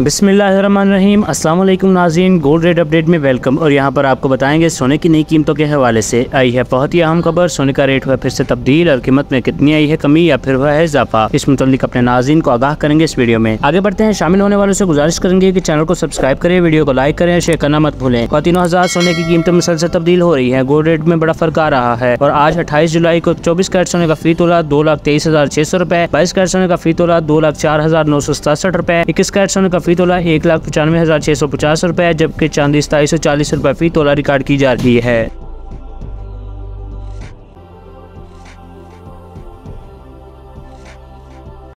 बिस्मिल्लाहिर्रहमानिर्रहीम। अस्सलाम वालेकुम नाज़रीन, गोल्ड रेट अपडेट में वेलकम। और यहाँ पर आपको बताएंगे सोने की नई कीमतों के हवाले से आई है बहुत ही अहम खबर। सोने का रेट हुआ फिर से तब्दील और कीमत में कितनी आई है कमी या फिर हुआ है इजाफा, इस मुतालिक अपने नाज़रीन को आगाह करेंगे इस वीडियो में। आगे बढ़ते हैं, शामिल होने वालों से गुजारिश करेंगे कि चैनल को सब्सक्राइब करें, वीडियो को लाइक करें, शेयर करना मत भूलें। तीनों हजार सोने की कीमतों में मुसलसल तब्दील हो रही है, गोल्ड रेट में बड़ा फर्क आ रहा है। और आज 28 जुलाई को 24 कैरेट सोने का फी तोला 2,23,600 रुपए, 22 कैरेट सोने का फी तोला 2,04,967 रुपए, 21 कैरेट सोने का फी तोला 1,95,650 रुपए, जबकि चांदी 2740 रुपए फी तोला रिकॉर्ड की जा रही है।